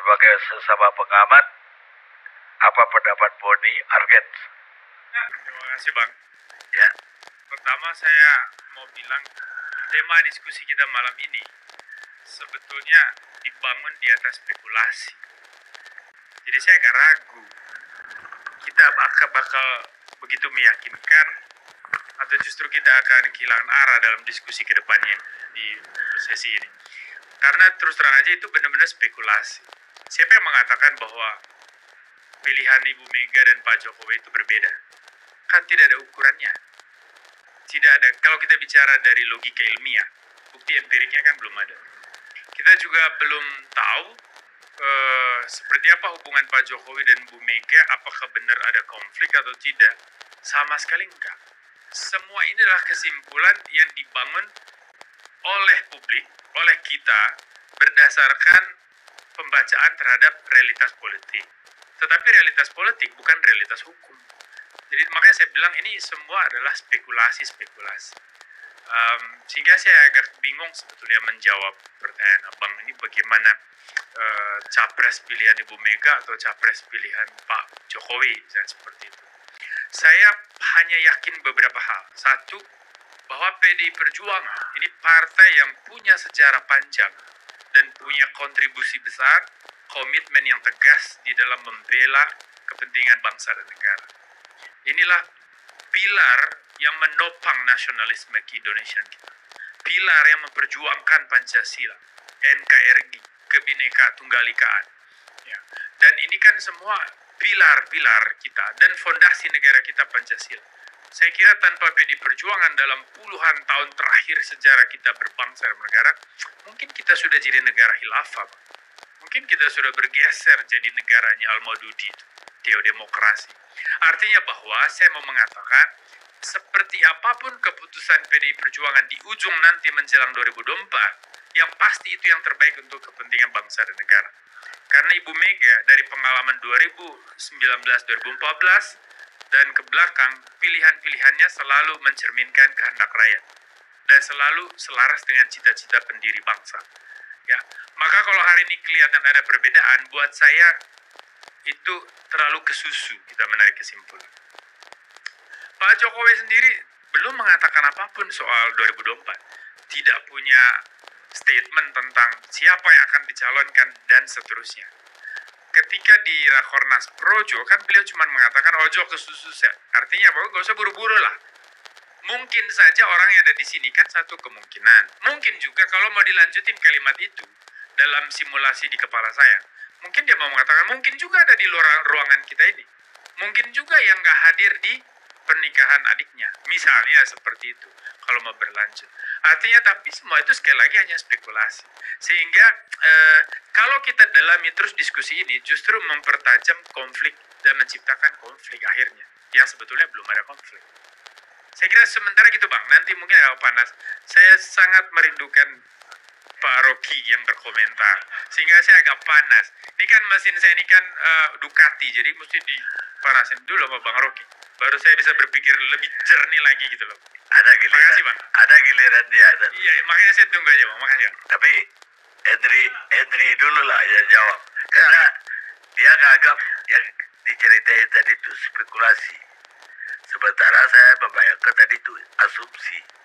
Sebagai sesama pengamat, apa pendapat Boni Argens? Terima kasih Bang. Ya, Pertama saya mau bilang tema diskusi kita malam ini sebetulnya dibangun di atas spekulasi. Jadi saya agak ragu kita bakal begitu meyakinkan atau justru kita akan kehilangan arah dalam diskusi ke depannya di sesi ini. Karena terus terang aja itu benar-benar spekulasi. Siapa yang mengatakan bahwa pilihan Ibu Mega dan Pak Jokowi itu berbeda? Kan tidak ada ukurannya. Tidak ada. Kalau kita bicara dari logika ilmiah, bukti empiriknya kan belum ada. Kita juga belum tahu seperti apa hubungan Pak Jokowi dan Bu Mega, apakah benar ada konflik atau tidak. Sama sekali enggak. Semua ini adalah kesimpulan yang dibangun oleh publik, oleh kita, berdasarkan pembacaan terhadap realitas politik. Tetapi realitas politik bukan realitas hukum. Jadi makanya saya bilang ini semua adalah spekulasi-spekulasi. Sehingga saya agak bingung sebetulnya menjawab pertanyaan Abang ini bagaimana capres pilihan Ibu Mega atau capres pilihan Pak Jokowi, misalnya seperti itu. Saya hanya yakin beberapa hal. Satu, bahwa PDI Perjuangan ini partai yang punya sejarah panjang dan punya kontribusi besar, komitmen yang tegas di dalam membela kepentingan bangsa dan negara. Inilah pilar yang menopang nasionalisme keindonesiaan kita. Pilar yang memperjuangkan Pancasila, NKRI, Kebhinneka Tunggal-Ikaan. Ya. Dan ini kan semua pilar-pilar kita dan fondasi negara kita Pancasila. Saya kira tanpa PDI Perjuangan dalam puluhan tahun terakhir sejarah kita berbangsa dan bernegara, mungkin kita sudah jadi negara khilafah. Mungkin kita sudah bergeser jadi negaranya Al-Maududi, teodemokrasi. Artinya bahwa saya mau mengatakan, seperti apapun keputusan PDI Perjuangan di ujung nanti menjelang 2024, yang pasti itu yang terbaik untuk kepentingan bangsa dan negara. Karena Ibu Mega dari pengalaman 2019-2014 dan ke belakang, pilihan-pilihannya selalu mencerminkan kehendak rakyat dan selalu selaras dengan cita-cita pendiri bangsa. Ya, maka kalau hari ini kelihatan ada perbedaan, buat saya itu terlalu kesusu kita menarik kesimpulan. Pak Jokowi sendiri belum mengatakan apapun soal 2024. Tidak punya statement tentang siapa yang akan dicalonkan dan seterusnya. Ketika di Rakornas Projo, kan beliau cuma mengatakan ojo kesusu. Artinya bahwa gak usah buru-buru lah. Mungkin saja orang yang ada di sini kan satu kemungkinan. Mungkin juga kalau mau dilanjutin kalimat itu dalam simulasi di kepala saya, mungkin dia mau mengatakan mungkin juga ada di luar ruangan kita ini. Mungkin juga yang gak hadir di pernikahan adiknya. Misalnya seperti itu. Kalau mau berlanjut. Artinya tapi semua itu sekali lagi hanya spekulasi. Sehingga kalau kita dalami terus diskusi ini justru mempertajam konflik dan menciptakan konflik akhirnya. Yang sebetulnya belum ada konflik. Saya kira sementara gitu Bang. Nanti mungkin agak panas. Saya sangat merindukan Pak Rocky yang berkomentar. Sehingga saya agak panas. Ini kan mesin saya ini kan Ducati. Jadi mesti dipanasin dulu sama Bang Rocky. Baru saya bisa berpikir lebih jernih lagi gitu loh. ada giliran. Makasih Bang. Ada giliran dia. Iya, makanya saya tunggu aja Bang. Makasih Bang. Tapi Henry dulu lah yang jawab. Karena dia nganggap yang diceritain tadi itu spekulasi. Sementara saya membayangkan tadi itu asumsi.